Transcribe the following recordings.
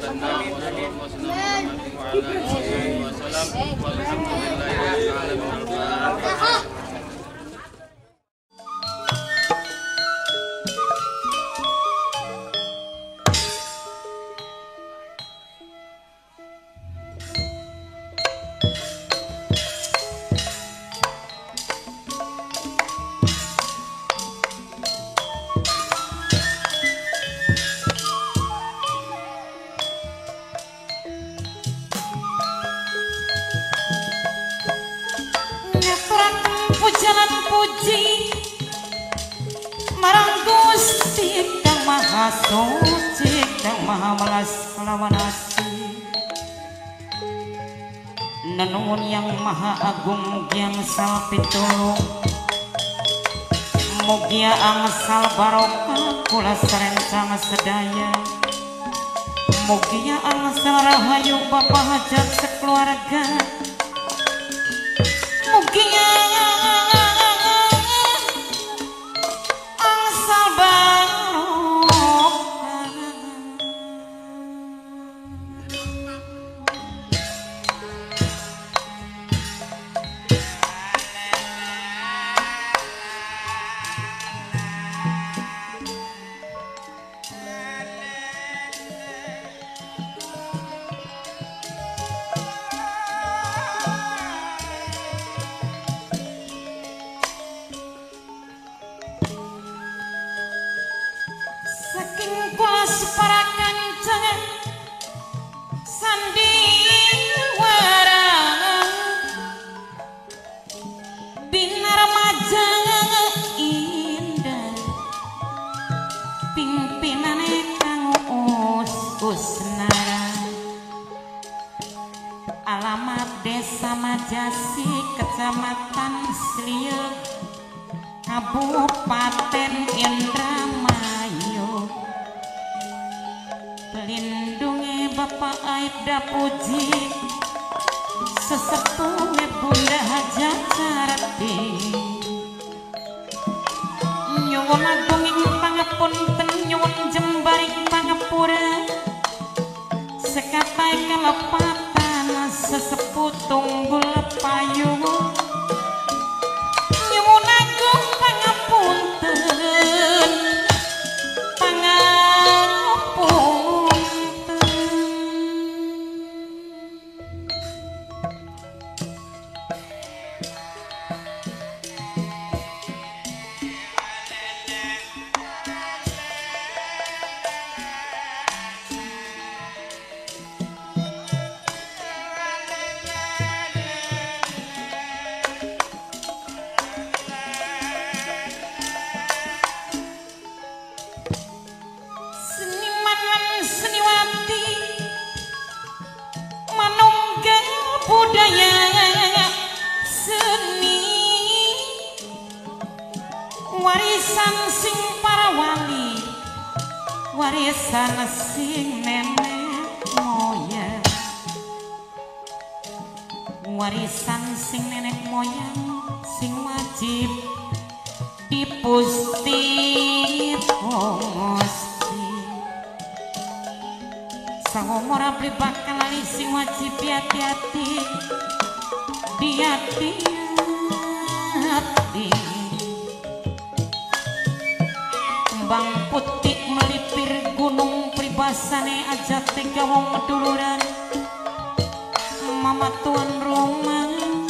Pujalan puji marang Gusti Kang Maha Suci Kang Maha Welas lawan asih. Nenuwun yang Maha Agung mugi angsal pitulung, mugi angsal barokah kula sarencang sedaya, mugi angsal rahayu bapak hajat sekeluarga, mugi angsal barokah. Saking kula separa kancang sandiwara binar majang indah pimpinane Kang Usnara. Alamat Desa Majasi, Kecamatan Slieu, Kabupaten Indramayu. Pelindungi Bapak Aibda Puji, sesepuhe Bunda Hajat Sarati. Nyuwun agung ing pangapunten, nyuwun jembaring pangapura, sekatai kelepatan sesepuh tunggul payung. Nyuwun agung pangapunten, budaya seni warisan sing para wali, warisan sing nenek moyang, warisan sing nenek moyang sing wajib dipusti Gusti. Saumur abdi bakal lali sing wajib hati-hati, hati-hati. Kembang putih melipir gunung pribasane aja tega wong meduluran. Mama tuan rumah,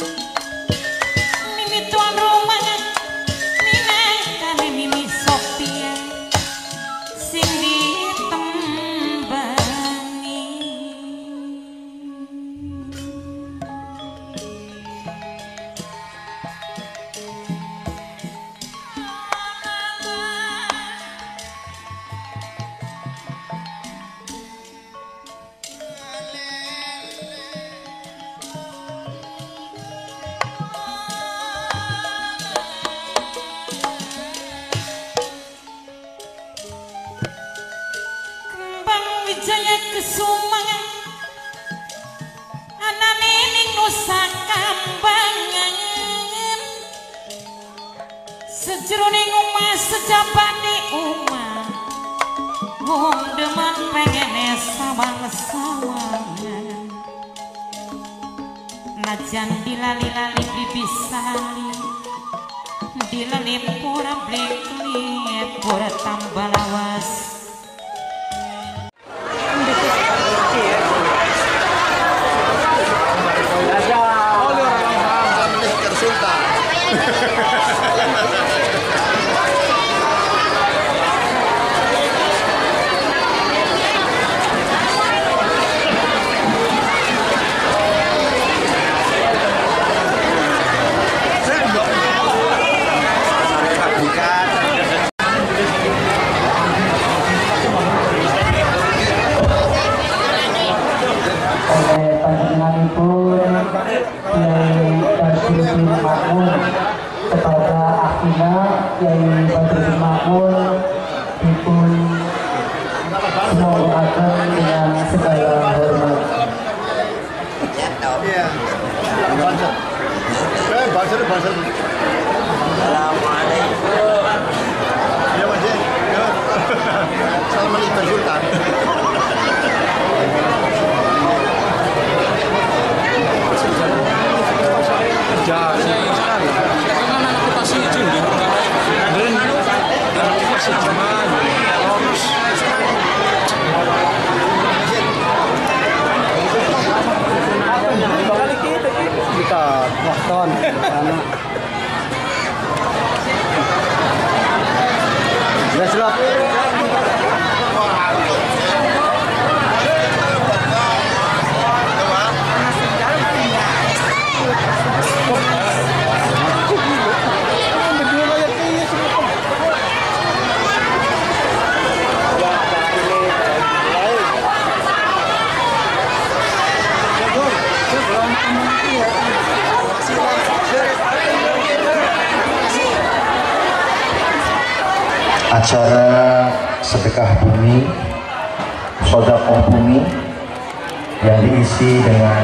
mimi tuan rumah, Nina kali mimi Sophia sing ditembangi. Wijaya Kesuma anane ning Nusa Kambangan, sejroning omah sejabane omah demen pengen sawang-sawangan najan dilali-lali bibisali dilali pura blikli pura tambah lawas kepada Akina Kiai Badrul Makmur dipun semogakan dengan segala hormat. Acara sedekah bumi, sedekah bumi yang diisi dengan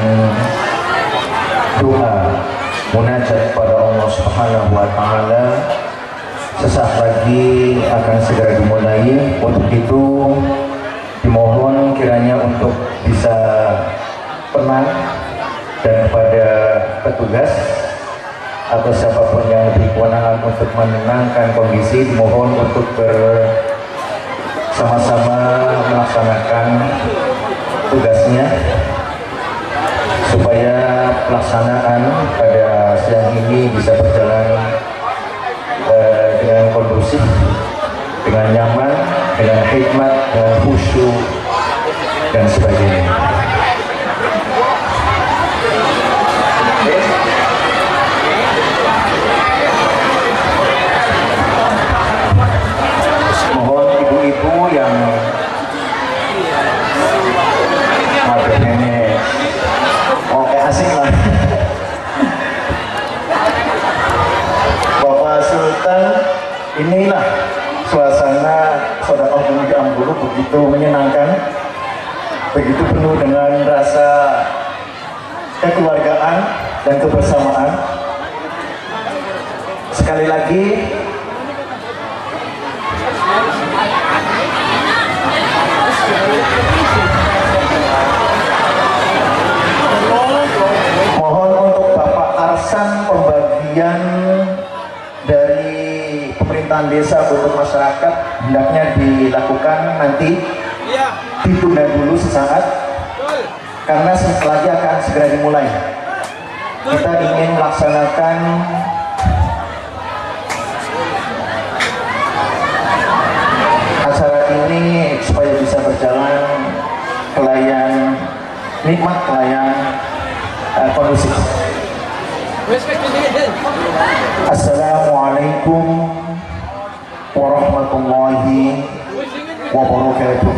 doa munajat pada Allah Subhanahu wa Ta'ala sesaat lagi akan segera dimulai. Untuk itu dimohon kiranya untuk bisa tenang, dan kepada petugas atau siapapun yang lebih kewenangan untuk menenangkan kondisi dimohon untuk bersama-sama melaksanakan tugasnya supaya pelaksanaan pada siang ini bisa berjalan dengan kondusif, dengan nyaman, dengan hikmat, dengan khusyuk dan sebagainya. Ibu yang ada nenek, oke asik lah. Bapak Sultan, inilah suasana sedekah bumi di Ambulu, begitu menyenangkan, begitu penuh dengan rasa kekeluargaan dan kebersamaan. Sekali lagi mohon untuk Bapak Arsan pembagian dari pemerintahan desa untuk masyarakat hendaknya dilakukan nanti, ditunda dulu sesaat karena setelah lagi akan segera dimulai. Kita ingin melaksanakan acara ini supaya bisa berjalan kelayan nikmat, kelayan kondusif. Assalamualaikum warahmatullahi wabarakatuh.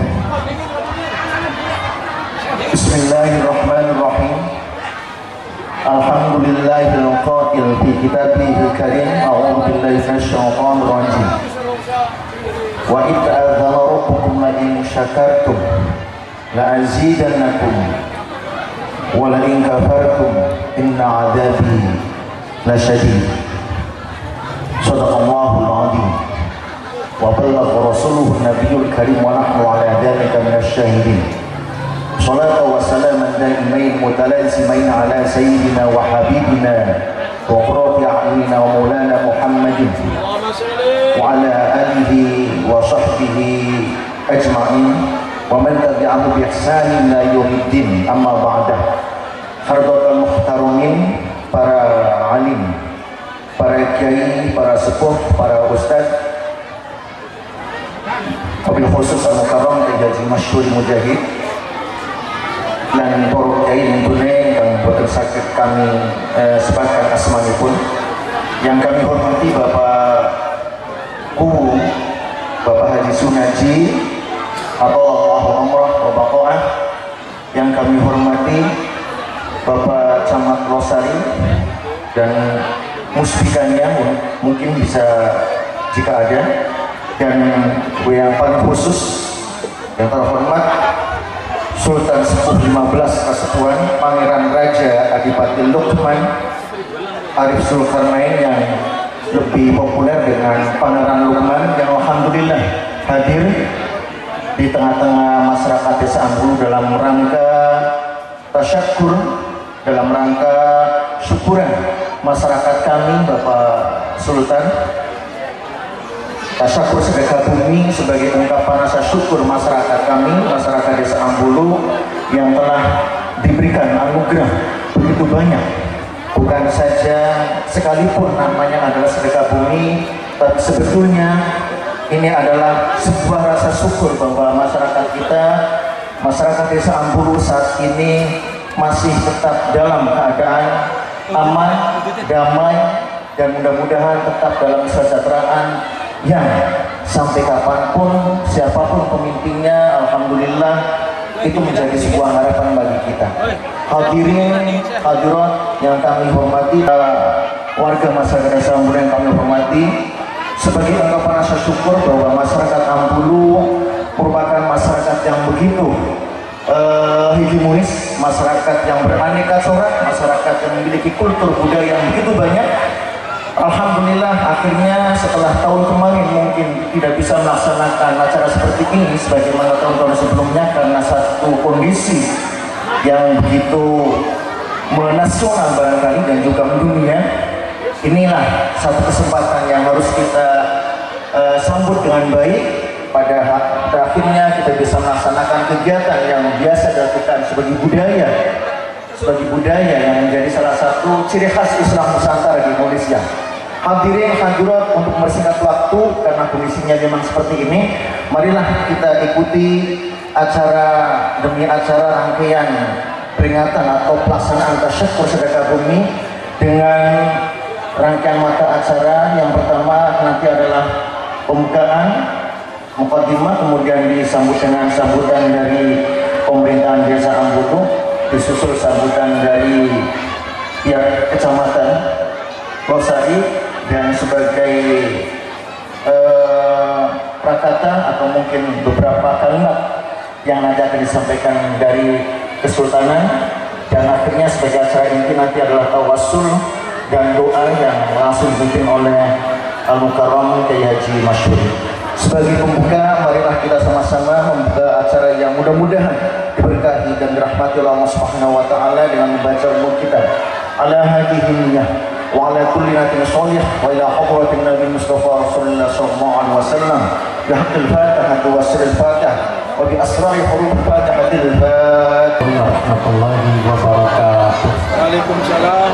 Bismillahirrahmanirrahim. Alhamdulillahil qail fi kitabihil karim. A'udzu billahi minasyaitonir rajim. Wa idza adzana rabbukum la in syakartum la azidannakum wa la in kafartum inna 'adzabi lasyadid. Shadaqallahul 'azim wa بلغ رسوله النبي الكريم ونحن على ذلك من الشاهدين. صلاة وسلاما دائمين متلازمين على سيدنا وحبيبنا وقرة أعيننا ومولانا محمد وعلى آله وصحبه أجمعين ومن تبعه بإحسان إلى يوم الدين. أما بعد. Hadirin muhtarumin, para alim, para kiai, para sepuh, para ustaz, wabil khusus al-mukarram Haji Masyhur Mujahid dan para kiai yang tunai yang boten sakit kami sepakat asmanipun, yang kami hormati Bapak Guru Bapak Haji Sunaji Allahu Umrah wa Baqa'ah, yang kami hormati Bapak Camat Losari dan musbikannya mungkin bisa jika ada, dan yang paling khusus yang terhormat Sultan Sepuh 15 Kasepuhan Pangeran Raja Adipati Luqman Arif Zulkarnain yang lebih populer dengan Pangeran Luqman, yang alhamdulillah hadir di tengah-tengah masyarakat Desa Ambulu dalam rangka tasyakur, dalam rangka syukuran masyarakat kami Bapak Sultan, tasyakur sedekah bumi sebagai ungkapan rasa syukur masyarakat kami, masyarakat Desa Ambulu yang telah diberikan anugerah begitu banyak. Bukan saja sekalipun namanya adalah sedekah bumi, tapi sebetulnya ini adalah sebuah rasa syukur bahwa masyarakat kita, masyarakat Desa Ambulu saat ini masih tetap dalam keadaan aman, damai, dan mudah-mudahan tetap dalam kesejahteraan yang sampai kapanpun siapapun pemimpinnya, alhamdulillah itu menjadi sebuah harapan bagi kita. Hadirin hadirat yang kami hormati, warga masyarakat Desa Ambulu yang kami hormati, sebagai ungkapan rasa syukur bahwa masyarakat Ambulu merupakan masyarakat yang begitu hegemonis, masyarakat yang beraneka corak, masyarakat yang memiliki kultur budaya yang begitu banyak. Alhamdulillah akhirnya setelah tahun kemarin mungkin tidak bisa melaksanakan acara seperti ini sebagaimana tahun-tahun sebelumnya karena satu kondisi yang begitu menasional barangkali dan juga mendunia. Inilah satu kesempatan yang harus kita sambut dengan baik. Pada akhirnya kita bisa melaksanakan kegiatan yang biasa dilakukan sebagai budaya yang menjadi salah satu ciri khas Islam Nusantara di Indonesia. Hadirin hadirat, untuk mempersingkat waktu karena kondisinya memang seperti ini, marilah kita ikuti acara demi acara rangkaian peringatan atau pelaksanaan tasyakur sedekah bumi dengan rangkaian mata acara. Yang pertama nanti adalah pembukaan mukaddimah, kemudian disambut dengan sambutan dari pemerintahan Desa Ambulu, disusul sambutan dari pihak Kecamatan Losari, dan sebagai prakata atau mungkin beberapa kalimat yang nanti akan disampaikan dari Kesultanan, dan akhirnya sebagai acara inti nanti adalah tawassul dan doa yang langsung dipimpin oleh Al-Mukarram Kiai Haji Masyhur. Sebagai pembuka, marilah kita sama-sama membuka acara yang mudah-mudahan diberkahi dan dirahmati Allah Subhanahu wa taala dengan membaca umur kita ala hadhihi niyyah wa ala kulli natin sholih wa ila hadratin Nabi Mustafa Rasulullah sallallahu alaihi wasallam bi haqqil Fatihah wa sirril Fatihah wa bi asrari huruf Fatihatil Fatihah. Warahmatullahi wabarakatuh. Waalaikumsalam.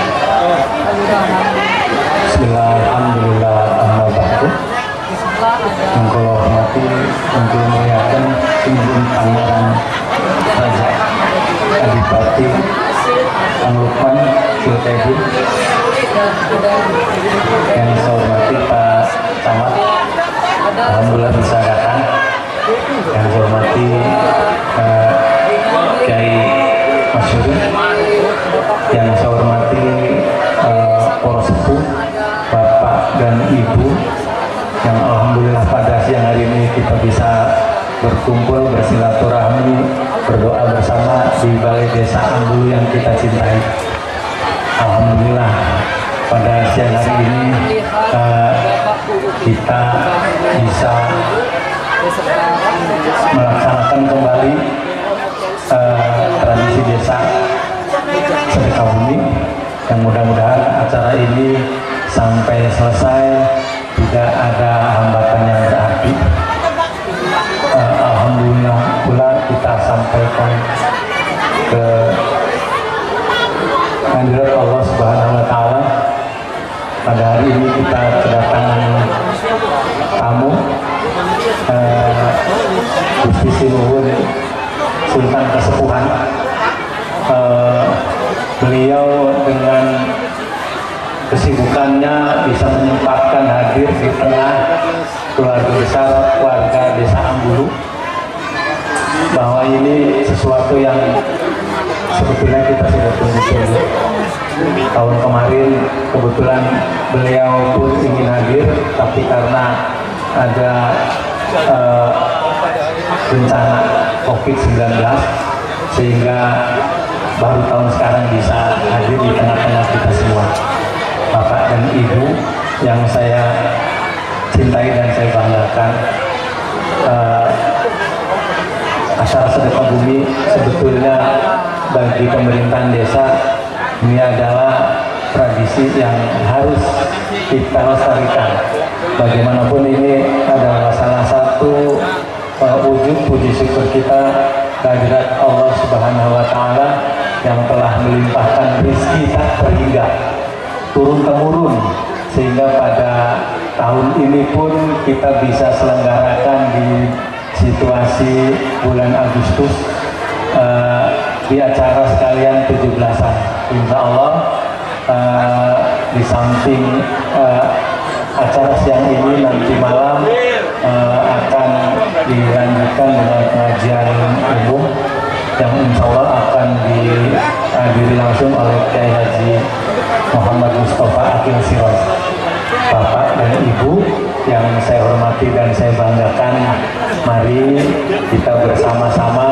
Bismillah, alhamdulillah, amma ba'du. Yang kula hormati, yang kula muliakan Ibu Pangeran Raja Adipati Luqman Zulkarnain, yang saya hormati Pak Camat, alhamdulillah bisa datang. Yang saya hormati Kiai Masyhur, yang saya hormati para sepuh, Bapak dan Ibu, yang alhamdulillah pada siang hari ini kita bisa berkumpul, bersilaturahmi, berdoa bersama di Balai Desa Ambulu yang kita cintai. Alhamdulillah pada siang hari ini kita bisa melaksanakan kembali tradisi desa sedekah bumi, yang mudah-mudahan acara ini sampai selesai tidak ada hambatan yang berarti. Alhamdulillah pula kita sampaikan ke hadirat Allah Subhanahu wa Ta'ala. Pada hari ini kita kedatangan tamu Gusti Sinuhun Sultan Kesepuhan. Beliau dengan kesibukannya bisa menyempatkan hadir di tengah keluarga besar warga Desa Ambulu, bahwa ini sesuatu yang sebetulnya kita sudah tunggu-tunggu. Tahun kemarin kebetulan beliau pun ingin hadir, tapi karena ada bencana COVID-19 sehingga baru tahun sekarang bisa hadir di tengah-tengah kita semua. Bapak dan Ibu yang saya cintai dan saya banggakan, acara sedekah bumi sebetulnya bagi pemerintahan desa ini adalah tradisi yang harus kita lestarikan. Bagaimanapun ini adalah salah satu wujud puji syukur kita kehadirat Allah Subhanahu wa Ta'ala yang telah melimpahkan rezeki tak terhingga turun temurun, sehingga pada tahun ini pun kita bisa selenggarakan di situasi bulan Agustus di acara sekalian 17-an. Insya Allah di samping acara siang ini, nanti malam akan dilanjutkan dengan pengajian umum yang insya Allah akan dihadiri langsung oleh Kiai Haji Muhammad Mustafa Akil Siraj. Bapak dan Ibu yang saya hormati dan saya banggakan, mari kita bersama-sama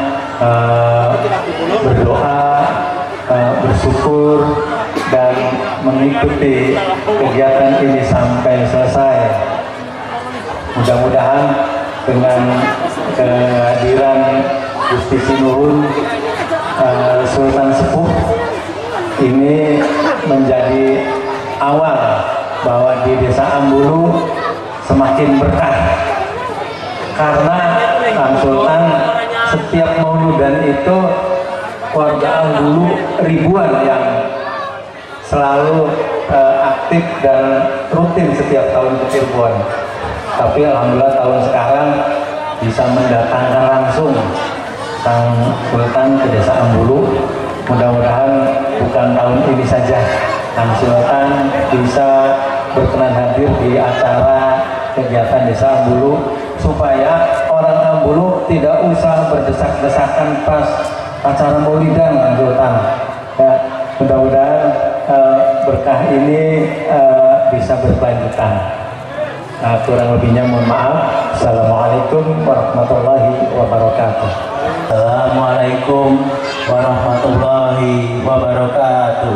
berdoa, bersyukur dan mengikuti kegiatan ini sampai selesai. Mudah-mudahan dengan kehadiran Gusti Sinuhun Sultan Sepuh ini menjadi awal bahwa di Desa Ambulu semakin berkah, karena Kang Sultan setiap mauludan itu warga Ambulu ribuan yang selalu aktif dan rutin setiap tahun ke Cirebon. Tapi alhamdulillah tahun sekarang bisa mendatangkan langsung Kang Sultan ke Desa Ambulu. Mudah-mudahan bukan tahun ini saja Kang Sultan bisa berkenan hadir di acara kegiatan Desa Ambulu, supaya orang Ambulu tidak usah berdesak-desakan pas acara maulidan Kang Sultan. Ya, mudah-mudahan berkah ini bisa berkelanjutan. Kurang lebihnya mohon maaf. Assalamualaikum warahmatullahi wabarakatuh. Assalamualaikum warahmatullahi wabarakatuh.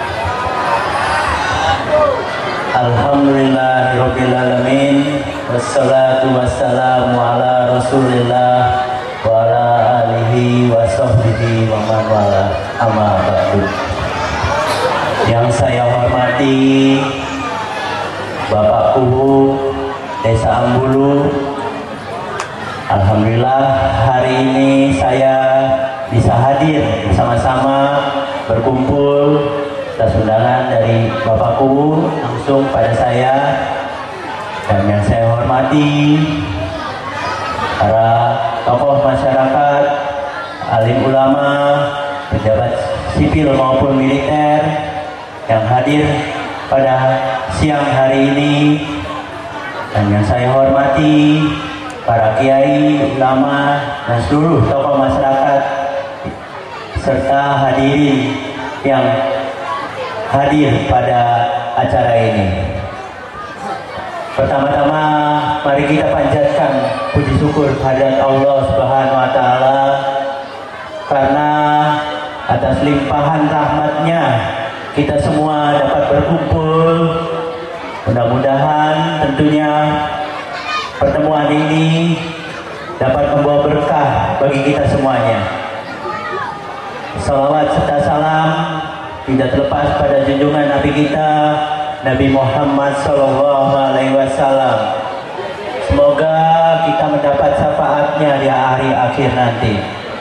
Alhamdulillahirabbil alamin, wassalatu wassalamu ala Rasulillah wa ala alihi wa sahbihi wa man wala, amma ba'du. Yang saya hormati Bapak Kubu Desa Ambulu, alhamdulillah hari ini saya bisa hadir bersama-sama berkumpul atas undangan dari Bapak Kubu langsung pada saya. Dan yang saya hormati para tokoh masyarakat, alim ulama, pejabat sipil maupun militer yang hadir pada siang hari ini. Dan yang saya hormati para kiai, ulama, dan seluruh tokoh masyarakat serta hadirin yang hadir pada acara ini. Pertama-tama mari kita panjatkan puji syukur kehadirat Allah Subhanahu wa Ta'ala, karena atas limpahan rahmatnya kita semua dapat berkumpul. Mudah-mudahan tentunya pertemuan ini dapat membawa berkah bagi kita semuanya. Salawat serta salam tidak terlepas pada junjungan Nabi kita, Nabi Muhammad SAW. Semoga kita mendapat syafaatnya di hari akhir nanti.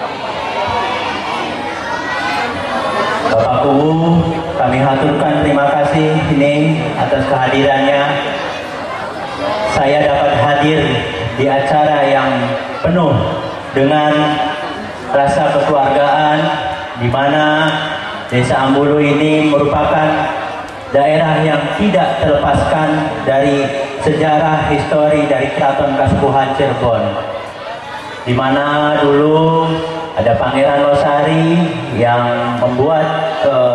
Bapak Kuwu, kami haturkan terima kasih ini atas kehadirannya. Saya dapat hadir di acara yang penuh dengan rasa kekeluargaan, di mana Desa Ambulu ini merupakan daerah yang tidak terlepaskan dari sejarah histori dari Keraton Kasepuhan Cirebon, di mana dulu ada Pangeran Losari yang membuat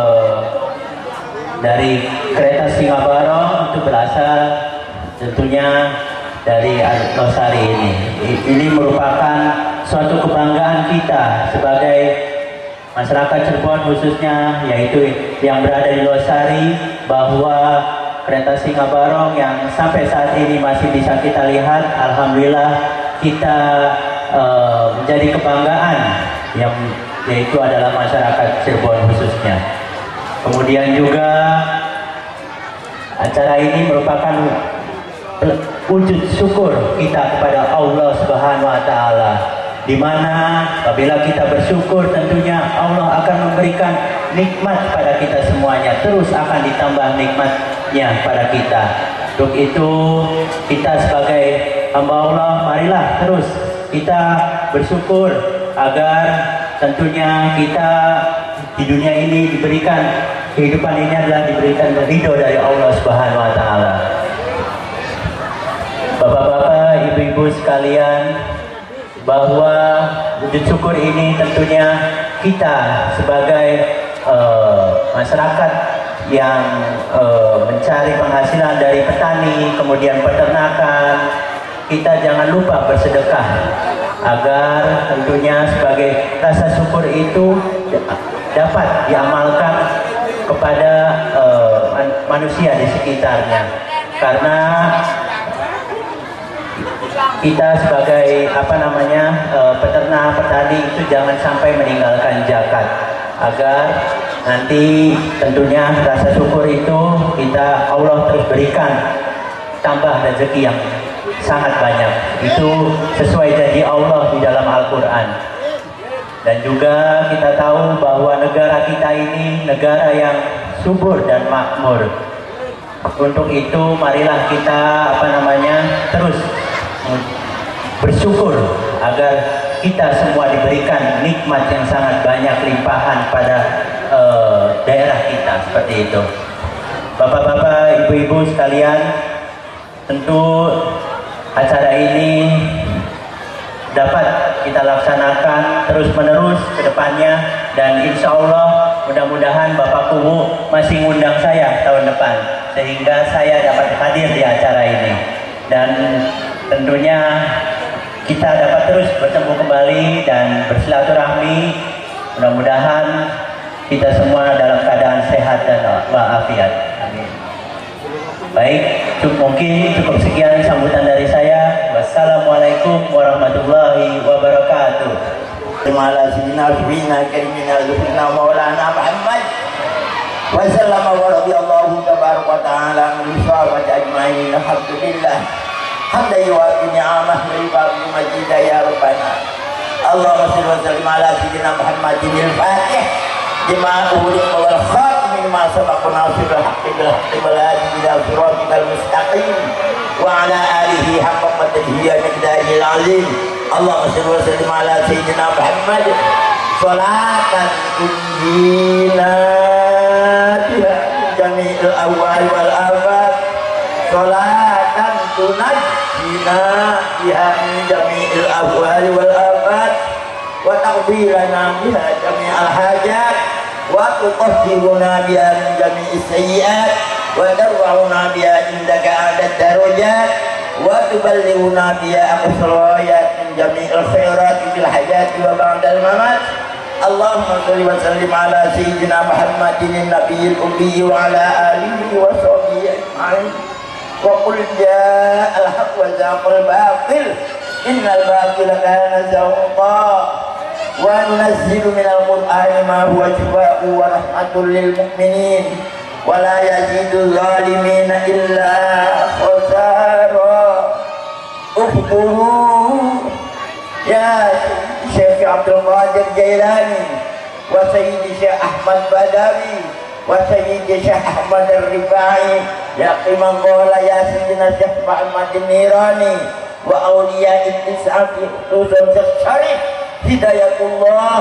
dari kereta Singabarong itu berasal tentunya dari Losari ini. Ini merupakan suatu kebanggaan kita sebagai masyarakat Cirebon khususnya, yaitu yang berada di Losari, bahwa kereta Singabarong yang sampai saat ini masih bisa kita lihat, alhamdulillah kita menjadi kebanggaan yang yaitu adalah masyarakat Cirebon khususnya. Kemudian juga acara ini merupakan wujud syukur kita kepada Allah Subhanahu wa Ta'ala, di mana apabila kita bersyukur tentunya Allah akan memberikan nikmat pada kita semuanya, terus akan ditambah nikmatnya pada kita. Untuk itu kita sebagai hamba Allah, marilah terus kita bersyukur agar tentunya kita di dunia ini diberikan kehidupan ini adalah diberikan ridho dari Allah Subhanahu wa Ta'ala. Bapak-bapak, ibu-ibu sekalian, bahwa wujud syukur ini tentunya kita sebagai masyarakat yang mencari penghasilan dari petani, kemudian peternakan, kita jangan lupa bersedekah agar tentunya sebagai rasa syukur itu dapat diamalkan kepada manusia di sekitarnya. Karena kita sebagai peternak, petani itu jangan sampai meninggalkan zakat, agar nanti tentunya rasa syukur itu Allah terus berikan tambah rezeki yang sangat banyak. Itu sesuai janji Allah di dalam Al-Quran. Dan juga kita tahu bahwa negara kita ini negara yang subur dan makmur. Untuk itu marilah kita terus bersyukur agar kita semua diberikan nikmat yang sangat banyak, limpahan pada daerah kita, seperti itu. Bapak-bapak, ibu-ibu sekalian, tentu acara ini dapat kita laksanakan terus-menerus ke depannya, dan insya Allah mudah-mudahan Bapak Kuwu masih ngundang saya tahun depan, sehingga saya dapat hadir di acara ini. Dan tentunya kita dapat terus bertemu kembali dan bersilaturahmi. Mudah-mudahan kita semua dalam keadaan sehat dan walafiat. Amin. Baik, mungkin cukup sekian sambutan dari saya. Wassalamualaikum warahmatullahi wabarakatuh. Terima kasih Maulana Muhammad wa sallama wa radhiyallahu tabaraka wa ta'ala min sahabati ajma'in. Alhamdulillah hamdan yuwafi ni'amah wa yukafi majidah ya rabbana. Allahumma shalli wa sallim ala sayyidina Muhammadin al-Fatih lima uliq wal khatim ma sabaqna sirrul haqqi bil haqqi wal hadi ila siratal mustaqim wa ala alihi haqqa qadrihi wa miqdarihi al-azim. Allahumma shalli wa sallim ala sayyidina Muhammad salatan tunjina biha jami'il awwal wal akhir, salatan tunajjina biha jami'il awwal wal akhir wa taqdi lana biha jami'al hajat wa tutahhiruna biha min jami'is sayyi'at wa tarfa'una biha indaka 'ala darajat wa tuballighuna biha aqsal jami'il khairat fil hayati wa ba'dal mamat. Allahumma shalli wa sallim ala sayyidina Muhammadin nabiyil ummi wa ala alihi wa sahbihi ajma'in. وقل جاء الحق وزهق الباطل إن الباطل كان زهوقا وننزل من القرآن ما هو شفاء ورحمة للمؤمنين ولا يزيد الظالمين إلا خسارا. اذكروا يا شيخ عبد القادر جيلاني وسيد شيخ أحمد بدوي وسيد شيخ أحمد الرفاعي يا قمن قول يا سيدنا شيخ محمد النيراني وأولياء التسعة خصوصا شيخ شريف Hidayatullah,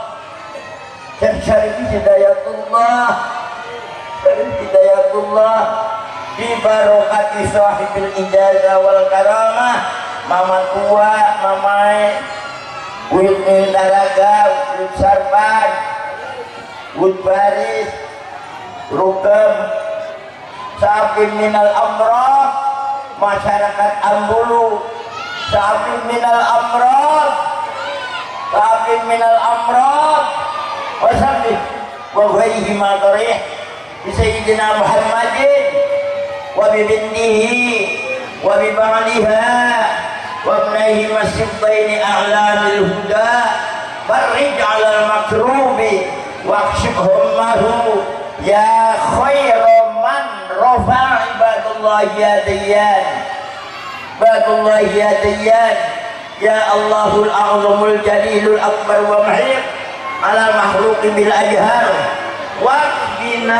Syekh Syarif Hidayatullah, Syarif Hidayatullah, di barokati sahibil ijazah wal karamah, mama tua, mamai, Wid Daraga, Wid Sarban, Wid Baris, Rukam, Sa'abin minal amrah, masyarakat Ambulu, Sa'abin minal amrah, Sa'abin minal amrah, wasabih, wa ghairihi ma tarih, bi Sayyidina Muhammadin, wa bi bintihi, wa bi ba'liha, wa ibnaihi masjiddaini a'lamil huda, barrij 'alal makrubi, wa akshif hummahu, ya khairu man rafa' ibadullah ya dayyan, ibadullah ya dayyan, ya Allahul a'zamul jalilul akbar wa muhib ala mahluqi bil ajhar wa qina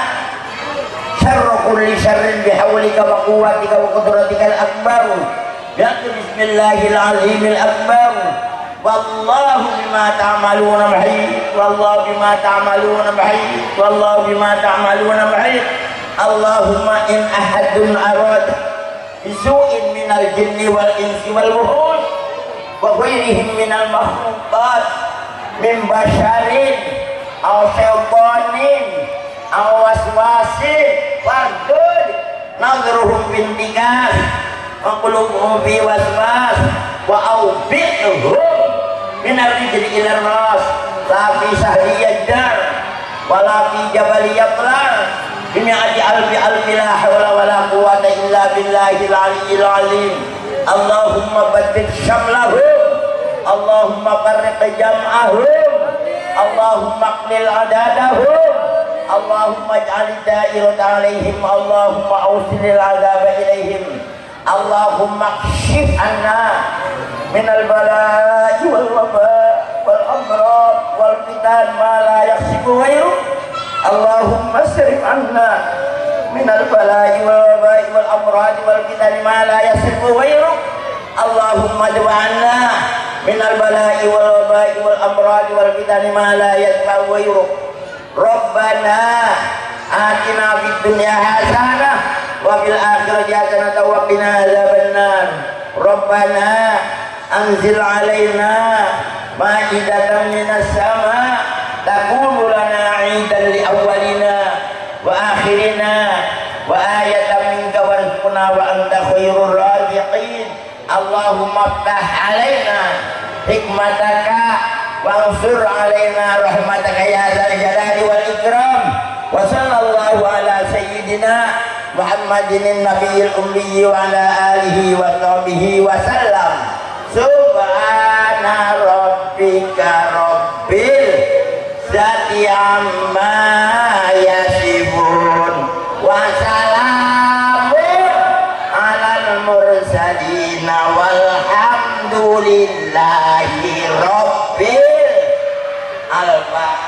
syarra kulli syarrin bihawlika wa quwwatika wa qudratikal akbar ya bismillahil azimil akbar wallahu bima ta'maluna muhit wallahu bima ta'maluna muhit wallahu bima ta'maluna muhit. Allahumma in ahadun arad bisu'in minal jinni wal insi wal wuhud wa ghairihim minal makhluqat min basharin aw syaitanin aw waswasin fardud nadruhum bintikas wa qulubuhum bi waswas wa awbidhum min al-rijli ila ras la fi sahliyad dar wa la fi jabaliyat lar bimi'ati alfi la hawla wa la quwwata illa billahil aliyyil azim. Allahumma baddid syamlahum, Allahumma farriq jam'ahum, Allahumma qlil adadahum, Allahumma ij'al da'irata alaihim, Allahumma awsilil azaba ilaihim, Allahumma kshif anna minal bala'i wal waba wal amrad wal fitan ma la yakhsifu ghayruk, Allahumma srif anna minal bala'i wal waba'i wal amrad wal fitan ma la yakhsifu ghayruk, Allahumma dwa'anna minal bala'i wal waba'i wal amrad wal fitan ma la yakhsifu ghayruk. Rabbana atina fid dunya hasanah wa fil akhirati hasanah wa qina adzabannar. Rabbana anzil alaina ma'idatan minas sama' takunu lana 'idan li awwalina wa akhirina wa ayatan minka warzuqna wa anta khairur raziqin. Allahumma ftah alaina hikmataka wansur alaina rahmataka ya dzal jalali wal ikram. Wa sallallahu ala sayyidina Muhammadin nabiyil ummi wa ala alihi wa sahbihi wa sallam. Subhana rabbika rabbil izzati amma yasifun wa salamun alal mursalin walhamdulillahi rabbil alamin.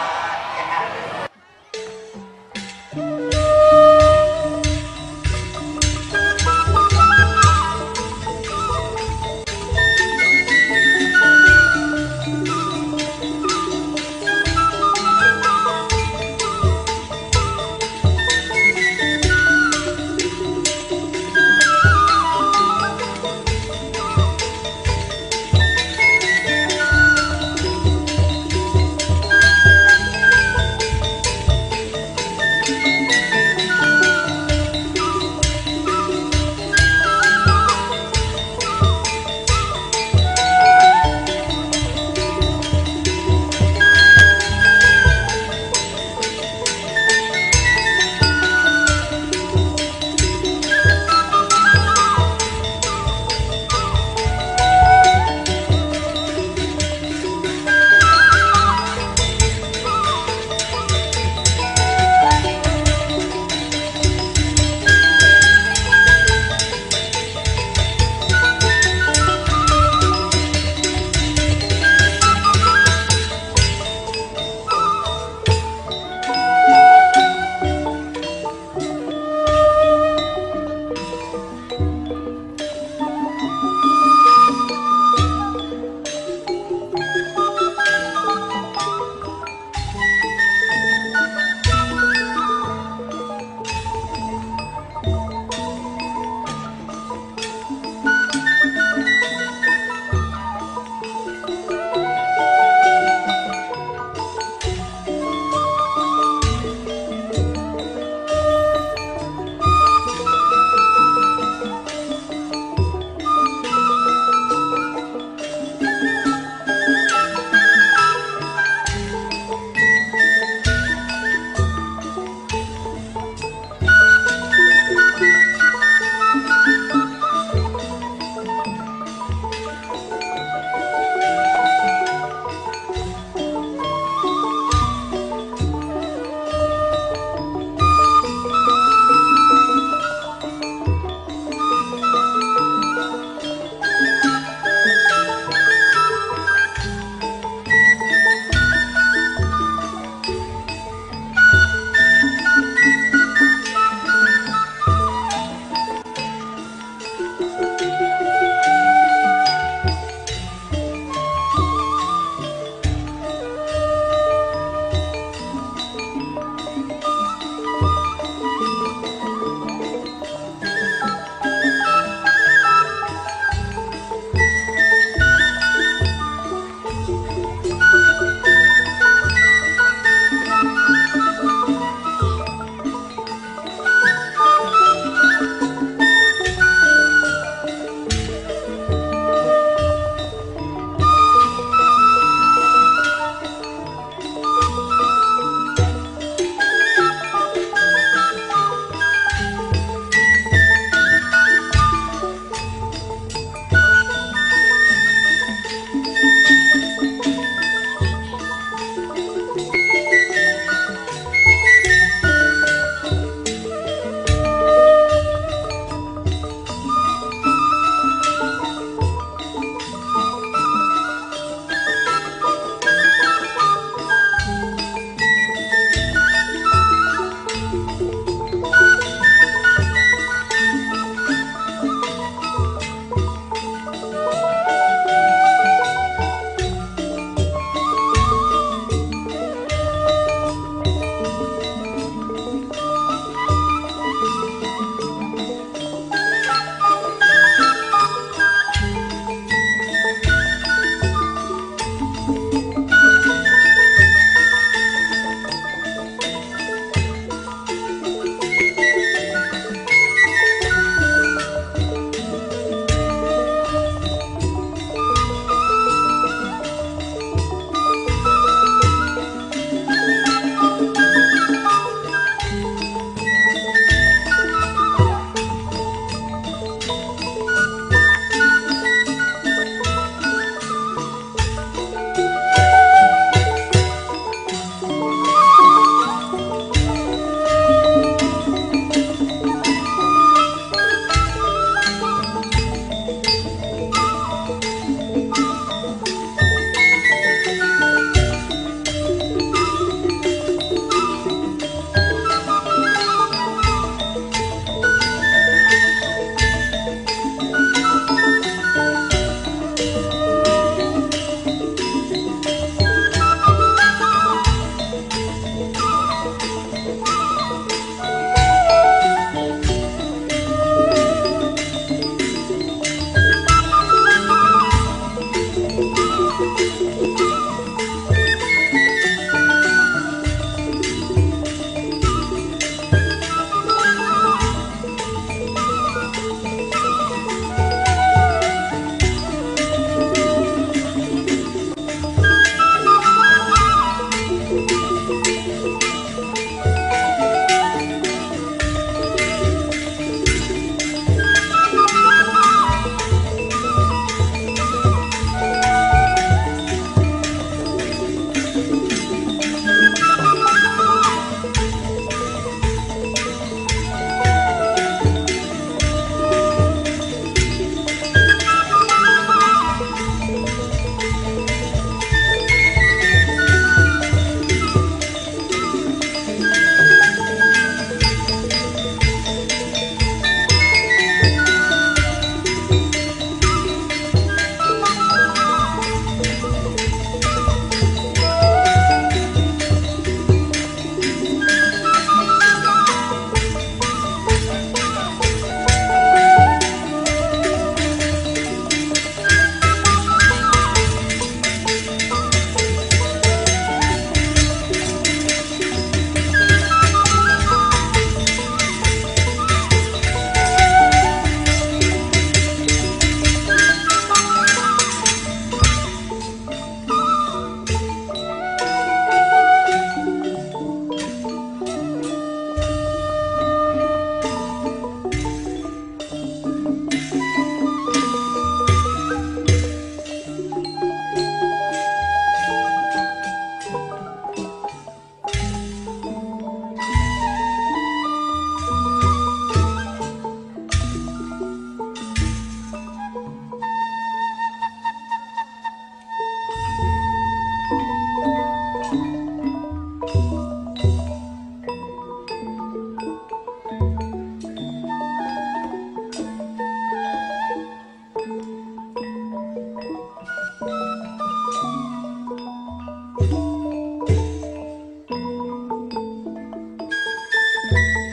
Thank you.